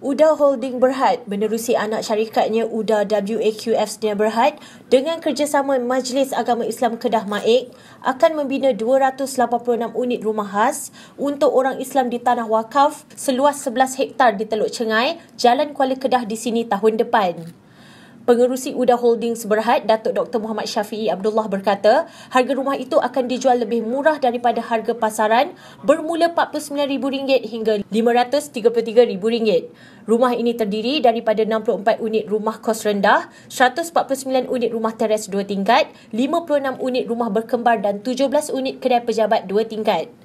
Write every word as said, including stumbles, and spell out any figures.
Uda Holding Berhad menerusi anak syarikatnya Uda W A Q F Sdn Berhad dengan kerjasama Majlis Agama Islam Kedah Maik akan membina dua ratus lapan puluh enam unit rumah khas untuk orang Islam di tanah wakaf seluas sebelas hektar di Teluk Cengai, Jalan Kuala Kedah di sini tahun depan. Pengerusi Uda Holdings Berhad, Datuk Doktor Muhammad Syafiee Abdullah berkata, harga rumah itu akan dijual lebih murah daripada harga pasaran bermula empat puluh sembilan ribu ringgit hingga lima ratus tiga puluh tiga ribu ringgit. Rumah ini terdiri daripada enam puluh empat unit rumah kos rendah, seratus empat puluh sembilan unit rumah teres dua tingkat, lima puluh enam unit rumah berkembar dan tujuh belas unit kedai pejabat dua tingkat.